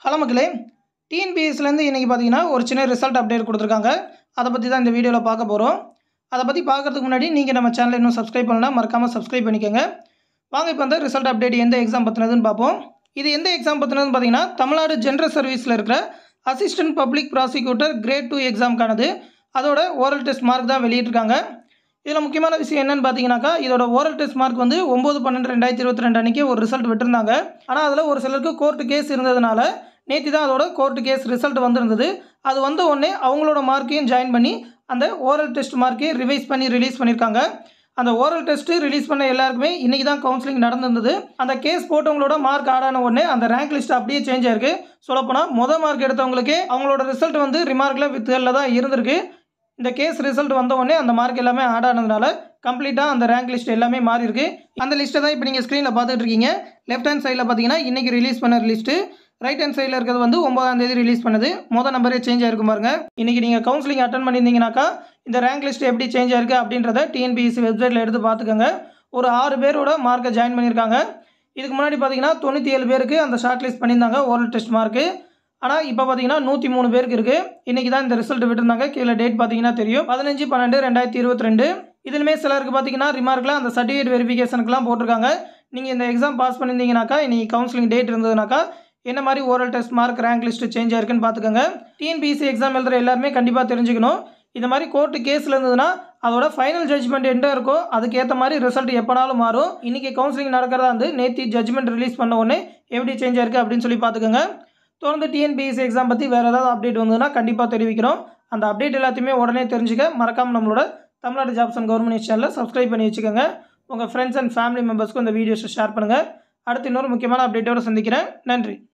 Hello மக்களே, டிஎன்பிஎஸ்சிலேருந்து இன்றைக்கி பார்த்தீங்கன்னா ஒரு சின்ன ரிசல்ட் அப்டேட் கொடுத்துருக்காங்க. அதை பற்றி தான் இந்த வீடியோவில் பார்க்க போகிறோம். அதை பற்றி பார்க்குறதுக்கு முன்னாடி நீங்கள் நம்ம சேனலை இன்னும் சப்ஸ்கிரைப் பண்ணலாம், மறக்காமல் சப்ஸ்கிரைப் பண்ணிக்கோங்க. வாங்க இப்போ அந்த ரிசல்ட் அப்டேட் எந்த எக்ஸாம் பற்றினதுன்னு பார்ப்போம். இது எந்த எக்ஸாம் பற்றினதுன்னு பார்த்தீங்கன்னா தமிழ்நாடு ஜென்ரல் சர்வீஸில் இருக்கிற அசிஸ்டன்ட் பப்ளிக் ப்ராசிக்யூட்டர் கிரேட் 2 எக்ஸாமுக்கானது. அதோட ஓரல் டெஸ்ட் மார்க் தான் வெளியிட்டிருக்காங்க. இதில் முக்கியமான விஷயம் என்னென்னு பார்த்தீங்கன்னாக்கா, இதோட ஓரல் டெஸ்ட் மார்க் வந்து 9/12/2022 அன்றைக்கி ஒரு ரிசல்ட் விட்டுருந்தாங்க. ஆனால் அதில் ஒரு சிலருக்கு கோர்ட்டு கேஸ் இருந்ததுனால நேற்று தான் அதோட கோர்ட்டு கேஸ் ரிசல்ட் வந்திருந்தது. அது வந்த உடனே அவங்களோட மார்க்கையும் ஜாயின் பண்ணி அந்த ஓரல் டெஸ்ட் மார்க்கையும் ரிவைஸ் பண்ணி ரிலீஸ் பண்ணியிருக்காங்க. அந்த ஓரல் டெஸ்ட்டு ரிலீஸ் பண்ண எல்லாருக்குமே இன்றைக்கி தான் கவுன்சிலிங் நடந்திருந்தது. அந்த கேஸ் போட்டவங்களோட மார்க் ஆட் ஆன உடனே அந்த ரேங்க் லிஸ்ட் அப்படியே சேஞ்ச் ஆயிருக்கு. சொல்லப்போனால் மொதல் மார்க் எடுத்தவங்களுக்கே அவங்களோட ரிசல்ட் வந்து ரிமார்க்கில் வித்துகளில் தான் இருந்திருக்கு. இந்த கேஸ் ரிசல்ட் வந்த உடனே அந்த மார்க் எல்லாமே ஆட் ஆனதுனால கம்ப்ளீட்டாக அந்த ரேங்க் லிஸ்ட் எல்லாமே மாறி இருக்கு. அந்த லிஸ்ட்டை தான் இப்போ நீங்கள் ஸ்க்ரீனில் பார்த்துட்டு இருக்கீங்க. லெஃப்ட் ஹேண்ட் சைடில் பார்த்தீங்கன்னா இன்றைக்கி ரிலீஸ் பண்ண லிஸ்ட்டு, ரைட் ஹேண்ட் சைடில் இருக்கிறது வந்து 9ஆம் தேதி ரிலீஸ் பண்ணது. மொதல் நம்பரே சேஞ்ச் ஆயிருக்கும் பாருங்க. இன்றைக்கி நீங்கள் கவுன்சிலிங் அட்டன் பண்ணியிருந்தீங்கன்னாக்கா இந்த ரேங்க் லிஸ்ட் எப்படி சேஞ்ச் ஆயிருக்கு அப்படின்றத டிஎன்பிஎஸ்சி வெப்சைட்டில் எடுத்து பார்த்துக்கோங்க. ஒரு 6 பேரோட மார்க்கை ஜாயின் பண்ணியிருக்காங்க. இதுக்கு முன்னாடி பார்த்தீங்கன்னா 97 பேருக்கு அந்த ஷார்ட் லிஸ்ட் பண்ணியிருந்தாங்க ஓரல் டெஸ்ட் மார்க்கு. ஆனால் இப்போ பார்த்தீங்கன்னா 103 பேருக்கு இருக்குது. இன்றைக்கி தான் இந்த ரிசல்ட் விட்டுருந்தாங்க. கீழே டேட் பார்த்தீங்கன்னா தெரியும், 15/12/2022. இதுலுமே சிலருக்கு பார்த்தீங்கன்னா ரிமார்க்கில் அந்த சர்டிஃபிகேட் வெரிஃபிகேஷனுக்குலாம் போட்டிருக்காங்க. நீங்கள் இந்த எக்ஸாம் பாஸ் பண்ணியிருந்தீங்கன்னாக்கா இன்றைக்கி கவுன்சிலிங் டேட் இருந்ததுனாக்கா என்ன மாதிரி oral test mark rank list change ஆயிருக்குன்னு பார்த்துக்கோங்க. டிஎன்பிஎஸ்சி எக்ஸாம் எழுதுகிற எல்லாருமே கண்டிப்பாக தெரிஞ்சுக்கணும். இந்த மாதிரி கோர்ட்டு கேஸில் இருந்ததுன்னா அதோட ஃபைனல் ஜட்ஜ்மெண்ட் எங்கே இருக்கோ அதுக்கேற்ற மாதிரி ரிசல்ட் எப்போனாலும் மாறும். இன்றைக்கி கவுன்சிலிங் நடக்கிறதா வந்து நேற்று ஜட்ஜ்மெண்ட் ரிலீஸ் பண்ண உடனே எப்படி சேஞ்ச் ஆயிருக்கு அப்படின்னு சொல்லி பார்த்துக்கோங்க. தொடர்ந்து டிஎன்பிஎஸ்சி எக்ஸாம் பற்றி வேறு ஏதாவது அப்டேட் வந்ததுன்னா கண்டிப்பாக தெரிவிக்கிறோம். அந்த அப்டேட் எல்லாத்தையுமே உடனே தெரிஞ்சுக்க மறக்காமல் நம்மளோட தமிழ்நாடு ஜாப்ஸ் அண்ட் கவர்மெண்ட் சேனலில் சப்ஸ்கிரைப் பண்ணி வச்சுக்கோங்க. உங்கள் ஃப்ரெண்ட்ஸ் அண்ட் ஃபேமிலி மெம்பர்ஸ்க்கும் இந்த வீடியோஸை ஷேர் பண்ணுங்கள். அடுத்து இன்னொரு முக்கியமான அப்டேட்டோடு சந்திக்கிறேன். நன்றி.